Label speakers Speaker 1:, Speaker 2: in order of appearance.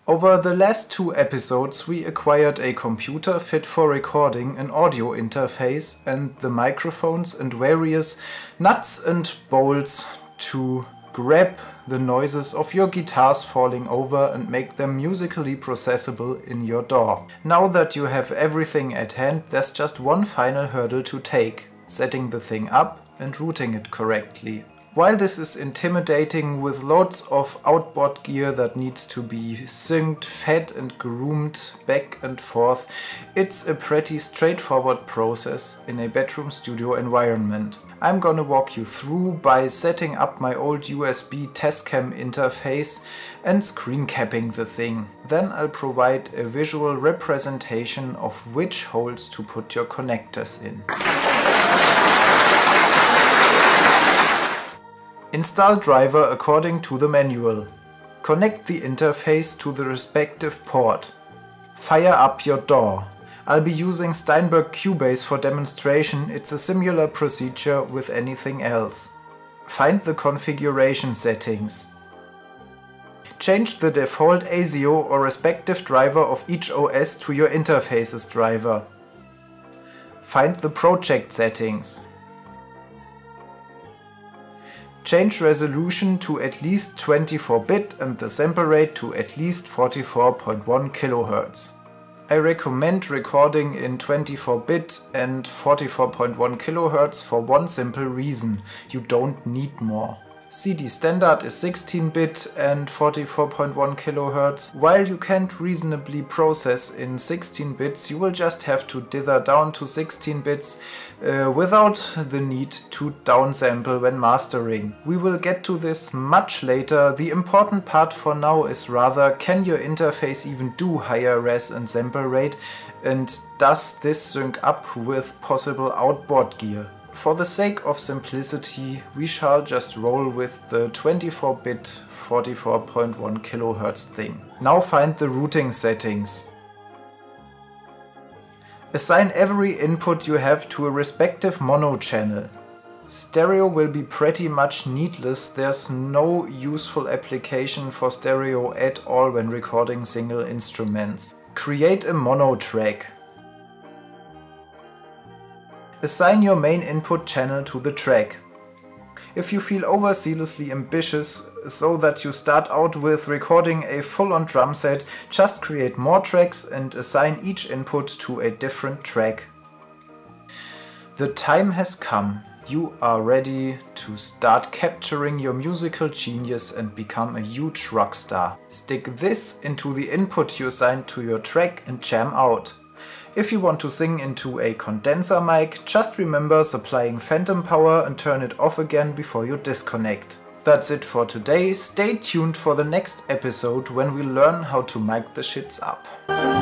Speaker 1: Over the last 2 episodes we acquired a computer fit for recording, an audio interface and the microphones and various nuts and bolts to grab the noises of your guitars falling over and make them musically processable in your DAW. Now that you have everything at hand, there's just one final hurdle to take: setting the thing up and routing it correctly. While this is intimidating with loads of outboard gear that needs to be synced, fed and groomed back and forth, it's a pretty straightforward process in a bedroom studio environment. I'm gonna walk you through by setting up my old USB Tascam interface and screen capping the thing. Then I'll provide a visual representation of which holes to put your connectors in. Install driver according to the manual. Connect the interface to the respective port. Fire up your DAW. I'll be using Steinberg Cubase for demonstration. It's a similar procedure with anything else. Find the configuration settings. Change the default ASIO or respective driver of each OS to your interface's driver. Find the project settings. Change resolution to at least 24-bit and the sample rate to at least 44.1 kHz. I recommend recording in 24-bit and 44.1 kHz for one simple reason: you don't need more. CD standard is 16-bit and 44.1 kHz. While you can't reasonably process in 16 bits, you will just have to dither down to 16 bits without the need to downsample when mastering. We will get to this much later. The important part for now is rather, can your interface even do higher res and sample rate, and does this sync up with possible outboard gear? For the sake of simplicity, we shall just roll with the 24-bit 44.1 kHz thing. Now find the routing settings. Assign every input you have to a respective mono channel. Stereo will be pretty much needless. There's no useful application for stereo at all when recording single instruments. Create a mono track. Assign your main input channel to the track. If you feel overzealously ambitious so that you start out with recording a full-on drum set, just create more tracks and assign each input to a different track. The time has come. You are ready to start capturing your musical genius and become a huge rock star. Stick this into the input you assigned to your track and jam out. If you want to sing into a condenser mic, just remember supplying phantom power and turn it off again before you disconnect. That's it for today. Stay tuned for the next episode when we learn how to mic the shits up.